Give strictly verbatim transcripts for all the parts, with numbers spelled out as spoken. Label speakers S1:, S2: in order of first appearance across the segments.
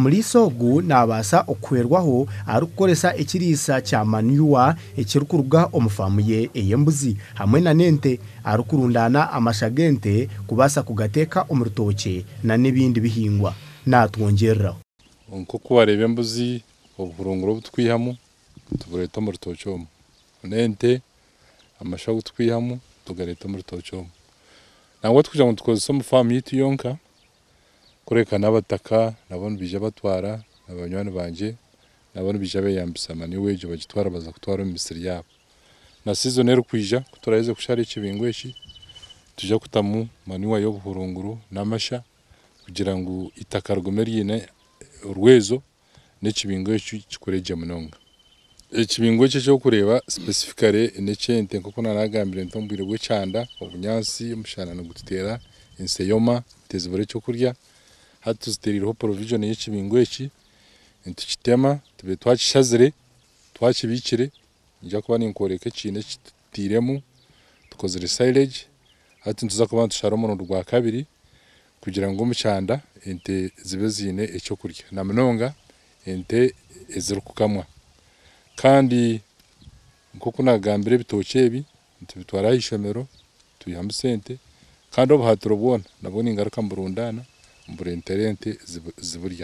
S1: omulisa ogu nabasa okwerwaho arukoresa ekirisa kya manure ekirukuruga omufamu ye eyembuzi hamwe na nente arukurundana amashagente kubasa kugateka omurutoke na nebindi bihingwa natwongerera
S2: onko wareba embuzi obuhurunguro butwihamu tubureta mu rutoke omu nente amashago twihamu tugareta mu rutoke omu nangwa tukuja ngo tukozesa omufamu yitu yonka kureka n'abataka nabone bija batwara abanywani banje nabone bija beyambisa mani wejo bagitwara baza kutwara mu misiri yabo na season ero kwija kuturaheze kushara ekibingo eshi tuja kutamu mani wa yo buhurunguru namasha kugira ngo itaka rugomeriye urwezo n'ekibingo eshi kikureje munonga ekibingo eshi cyo kureba specifically n'ekente nkoko naragambire ntombwire gwe cyanda obunyansi umushana no gutera inseyoma tezibore cyo kurya hatuziteriraho provision y'ekibingo eshi ntukitema tube twakishazire twakibikire njya kuba ninkoreke kine kitiremu tukozere silage hati ntuza kuba tushara mu rwa kabiri kugira ngo umucyanda ente zibe zine ecyo kurya na munonga ente ezirukukamwa kandi nkoko nagambire bitoke ebi tubitwara ishomero tuyamba sente kandi obuhatiro bwona nabone ingaruka mburundana mburenterente ziburya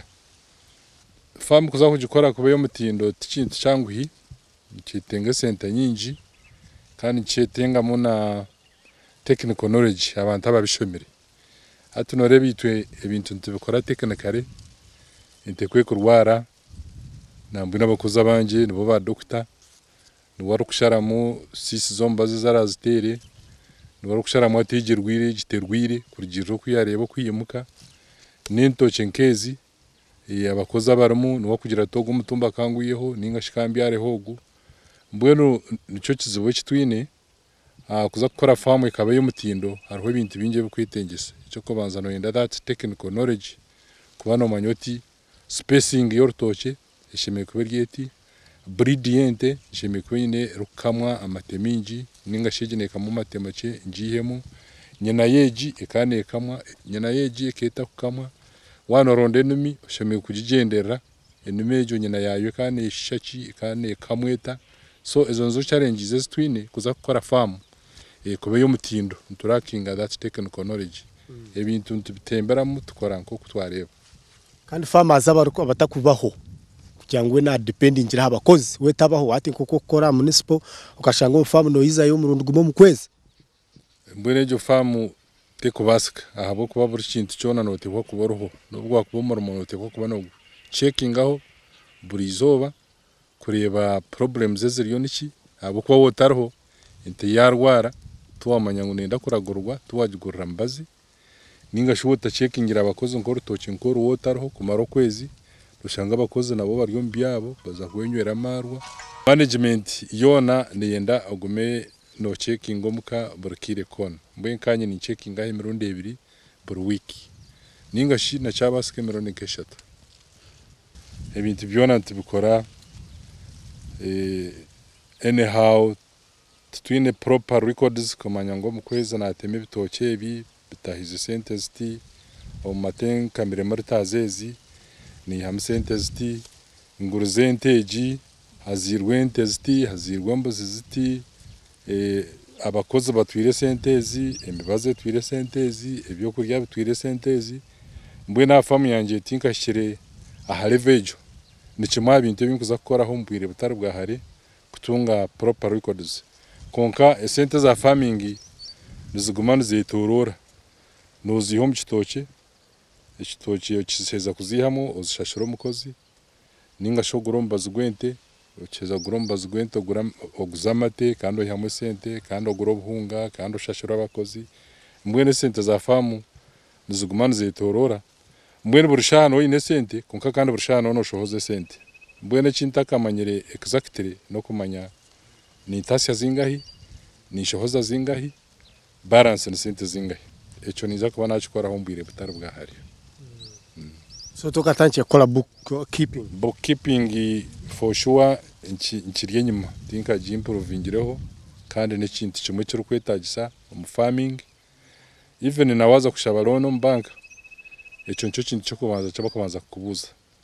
S2: famu kuza kugikora kubeyo mutindo tikintu cyanguhi kitenge sente nyingi kandi cyetenga muna technical knowledge abantu ababishomere atunore bitwe ebintu tubikora technically intekwe kurwara nambu n'abakozi abanje nibo ba doctor ni wari kusharamu sisi zombazi zarazitere ni wari kusharamu atigirwire giterwire kurigiro kuyareba kwiyimuka n'intoke nkezi abakozi abaramu ni wakugira togo mutumba kanguyeho ninga shikambyare hogu mbweno nico kizibo kitwine kuza gukora famu ikaba y'umutindo hariho ibintu binge bikwitengese cyo kubanza no yenda that technical knowledge kubana manyoti spacing y'urutoke ishimeye kuberyeti breedient ishimeye kwine rukamwa amatemingi ninga shigine kamu matemache njihemu nyina yeji ikane kamwa nyina yeji keta kukamwa wano ronde numi ishimeye kujigendera enumejo nyina yayo kane ishaki kane kamweta so ezo nzo challenges zitwine kuza gukora famu e kube yo mutindo nturakinga that technical knowledge mm. ebintu ntubitemberamu tukora nko kutwareba
S1: kandi farmers abaruko batakubaho cyangwe na depending ngira abakozi wetabaho ati nkoko gukora municipal ukashanga famu no yiza yo murundo gumo mu kwezi
S2: mbwene jo famu te kubasika ahabo kuba buri kintu cyona no te kuboroho nubwo kubomora umuntu te kuba no checking aho buri zoba kureba problems zeziriyo niki abo kuba wotarho inte yarwara tuwamanya ngo nenda kuragurwa tuwajigurira mbazi ninga shuwota checkingira abakozi ngo rutoki nkoro wotarho kumaro kwezi rushanga abakozi nabo baryo mbyabo baza kwenywera marwa management yona niyenda agume no checking omuka burkire kon mbwe kanye ni checking ahe mirundi ebiri bur week ninga shi na cyabasike mirundi keshatu ebintu byona tubikora eh anyhow twine proper records kumanya ngo mukweza nateme bitoke ebi bitahize sentence o maten kamere martazezi ni ham sentence nguruze nteji hazirwe nteziti hazirwa mbozi ziti eh abakozi batwire sentezi emibaze twire sentezi ebyo kurya bitwire sentezi mbwe na famu yanje tinkashire ahalevejo nikimwa bintu binkuza gukora ho mbwire butari bwa hari kutunga proper records konka esente za farming nizigumana zitorora noziho mu kitoke ekitoke yo kiseza kuzihamo uzishashira umukozi ninga shoguromba zugwente ukeza guromba zugwente oguzamate kandi ohamwe sente kandi ogurobuhunga kandi ushashira abakozi mbwene sente za famu nizigumana zitorora mbwene burushano ine sente konka kandi burushano no shohoze sente mbwene chintaka manyere exactly no kumanya ni tasya zingahi ni shohoza zingahi balance ni sente zingahi echo niza kuba nakikora ho mbwire butari bwa hari
S1: mm. so tokatanche kola book keeping
S2: book keeping for sure nchiriye nyuma tinka jimprovingireho kandi ne kintu kimwe cyo kwetagisa mu farming even nawaza kushaba loan mu bank echo ncho kintu cyo kubanza cyo kubanza kubuza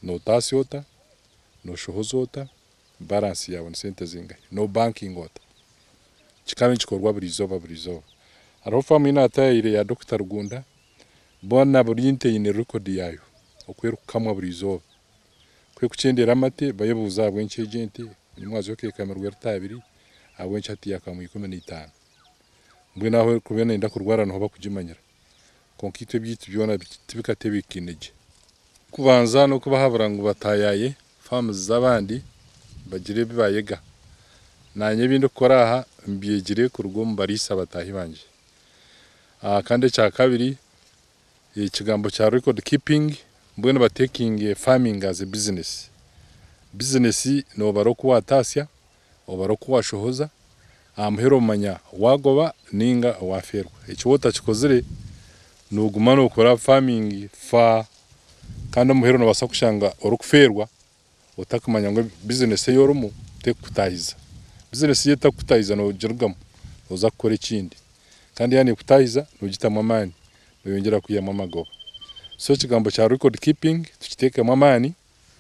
S2: no tasi ota no shohozo ota balance yawe ni sente zingahe no banking ota kikaba gikorwa buri zoba buri zoba hariho famu inatayire ya Dr Rugunda bona buri yinteyine record yayo okwerukamwa buri zoba kwe kucendera amate bayebuza bwenche agenti nimwazo yo kekamerwa rutabiri abwenche ati yakamwe ikumi n'itanu mbwe naho kubena inda kurwara no bakujimanyira konkitwe byitu byona bikatebikinaje kubanza no kubahabura ngo batayaye famu z'abandi bagire bibayega nanye bindi ukora aha mbiyegire ku rugo mbarisa batahi banje ah kandi cya kabiri ikigambo cya record keeping mbwe ba taking farming as a business business no baroko watasya obaroko washohoza amhero manya wagoba ninga waferwa icyo wota kikozere nuguma no ukora farming fa kandi muhero no basakushanga orukuferwa utakumanya ngo business yorumu tekutahiza business yeta kutahiza no jirugamo uza gukora ikindi kandi yani kutahiza no gitama amani no yongera kuyama amagoba so kigambo cya record keeping tukiteka mamani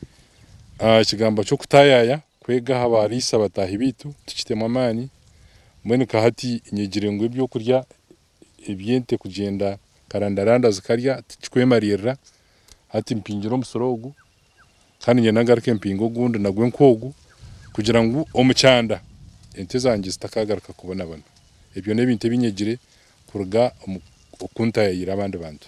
S2: ah kigambo cyo kutayaya kwega habarisa batahi bitu tukitema amani mwene kahati inyegirengo ibyo kurya ibyente kugenda karandaranda zikarya tukwemarira hati mpingiro musorogu kandi nge nagarike mpingo gundi nagwe nkogu kugira ngo omucyanda ente zanjye zitakagaruka kubona bana ibyo nebinte binyegire kuruga okunta yira abandi bantu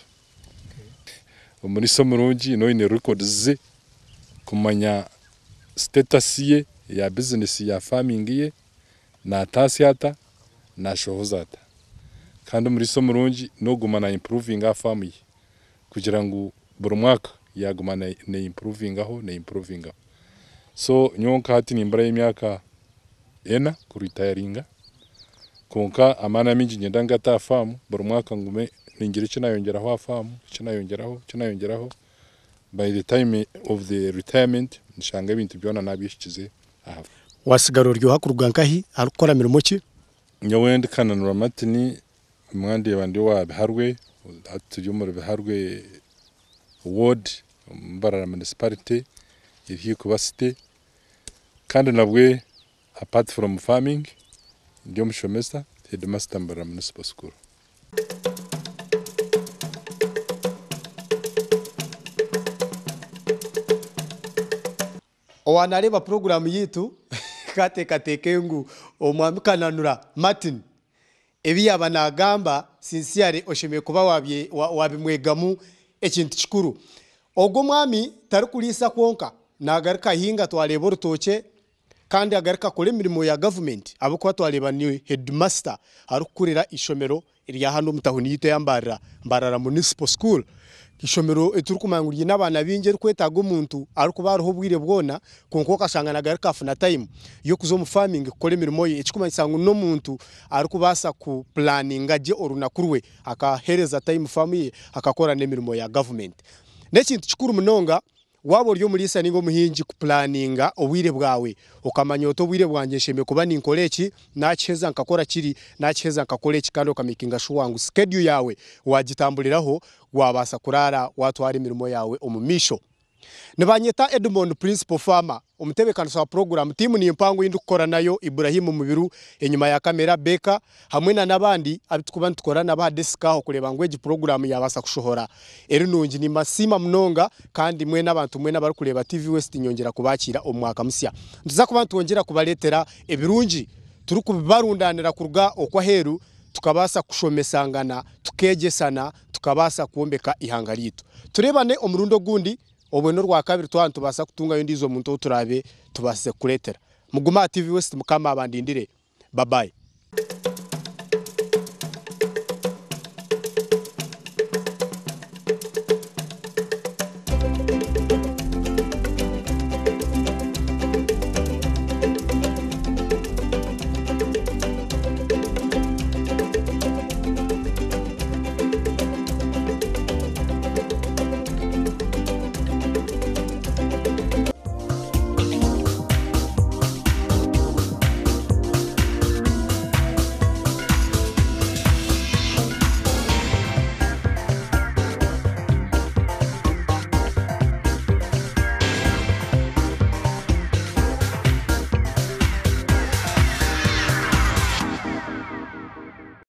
S2: muri somurungi no ine record ze kumanya status ye ya business ya farming ye na tasyata na shohozata kandi muri somurungi no gumana improving a farm ye kugira ngo buri mwaka yagumana ne improving aho ne improving aho so nyonka hati nimbara y'imyaka ena kuritayaringa konka amana mingi ngenda ngata farm buri mwaka ngume ningira cyo nayongeraho afamu cyo nayongeraho cyo nayongeraho by the time of the retirement nshanga ibintu byona nabishikize aha
S1: wasigaro ryo hakuruga nkahi arukora mirimo ki
S2: nyawende kananura matini mwandi yabandi wa biharwe atujyo muri biharwe ward mbarara municipality iri kubasite kandi nabwe apart from farming ndio mshomesa headmaster mbarara municipal school.
S1: Owanareba program yitu kate katekengu omwami Kananura Martin ebi abanagamba sincerely oshime kuba wabye wabimwegamu ekintu kikuru ogo mwami tari kulisa kwonka nagarika hinga twaleba rutoke kandi agarika kole mirimo ya government abo kwa twaleba ni headmaster arukurira ishomero iri hano mutahuni yite yambarira mbarara municipal school ishomero eturukumanguriye nabana binge kwetaga umuntu arukubaruho bwire bwona konko kashangana garika afuna time yo kuzo mu farming kole mirimo ye ekikumanyisangu no muntu arukubasa ku planning aje orunakurwe akahereza time family akakora nemirimo ya government nekintu kikuru munonga wabo ryo muri isa ningo muhinji ku planninga obwire bwawe ukamanya oto bwire bwanje sheme kuba ninkoleki nacheza nkakora kiri nacheza nkakoleki kandi okamikinga shuwangu schedule yawe wagitambuliraho wabasa kurara watwara imirimo yawe omumisho nibanyeta Edmond Principal Farmer umutebekano sa program timu ni impango y'indukora nayo Ibrahim Mubiru enyuma ya kamera Beka hamwe na nabandi abitukuba ntukorana ba deskaho kureba ngweji program yabasa kushohora eri nungi ni masima mnonga kandi mwe nabantu mwe nabari kureba T V West nyongera kubakira omwaka musya ntuza kuba ntwongera kubaletera ebirungi turi kubarundanira kurga okwa heru tukabasa kushomesangana tukegesana tukabasa kuombeka ihanga lito turebane omurundo gundi obweno rwa kabiri twantu basa kutunga yondizo muntu turabe tubase kuletera muguma T V West mukama abandindire bye bye.